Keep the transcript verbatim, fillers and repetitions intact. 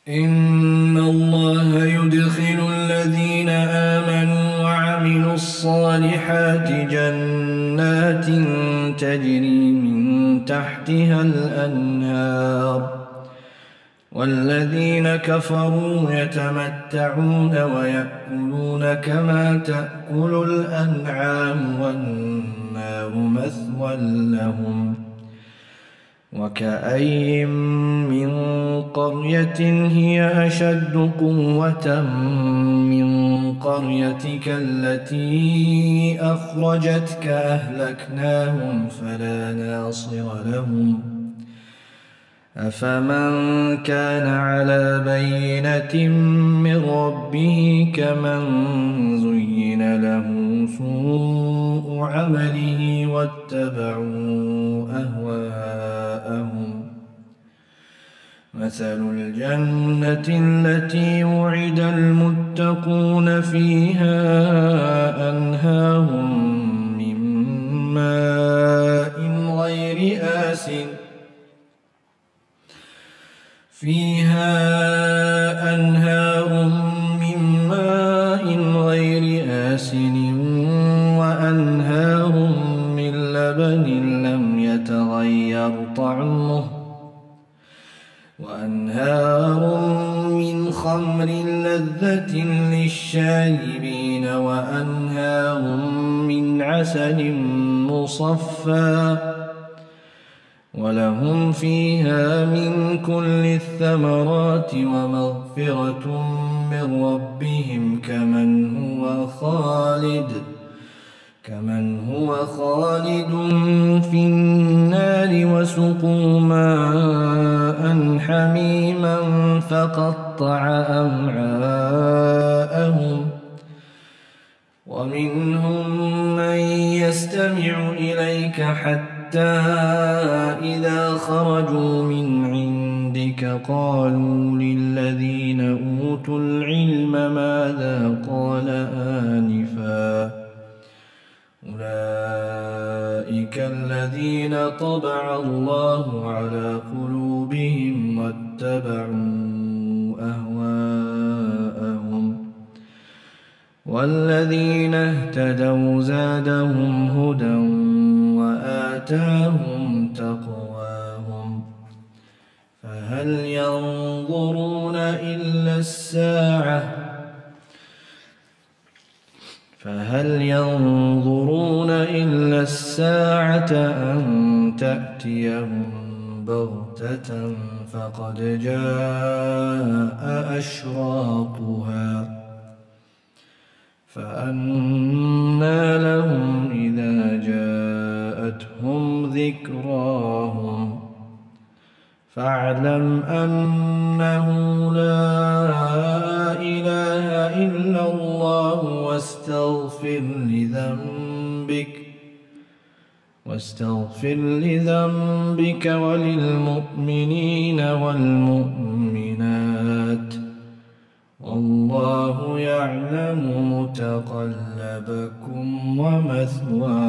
إن الله يدخل الذين آمنوا وعملوا الصالحات جنات تجري من تحتها الأنهار والذين كفروا يتمتعون ويأكلون كما تأكل الأنعام والنار مثوى لهم. وكأين من قرية هي أشد قوة من قريتك التي أخرجتك أهلكناهم فلا ناصر لهم. أفمن كان على بينة من ربه كمن زين له سوء عمله واتبعوا أهواءهم. مثل الجنة التي وعد المتقون فيها أنهار من ماء غير آسن فيها أنهار من ماء غير آسن وأنهار من لبن لم يتغير طعمه وأنهار من خمر لذة للشاربين وأنهار من عسل مصفى ولهم فيها من كل الثمرات ومغفرة من ربهم كمن هو خالد كمن هو خالد في النار وسقوا ماء حميما فقطع أمعاءهم. ومنهم من يستمع إليك حتى إذا خرجوا من عندك قالوا للذين أوتوا العلم ماذا قال آنفا أولئك الذين طبع الله على قلوبهم واتبعوا أهواءهم. والذين اهتدوا زادهم هدى وآتاهم تقواهم. فهل ينظرون إلا الساعة فهل ينظرون إلا الساعة أن تأتيهم بغتة فقد جاء أشراطها فأنى لهم إذا جاءتهم ذكراهم. فاعلم أنه لا إله إلا الله واستغفر لذنبك واستغفر لذنبك وللمؤمنين والمؤمنات والله يعلم متقلبكم ومثواكم.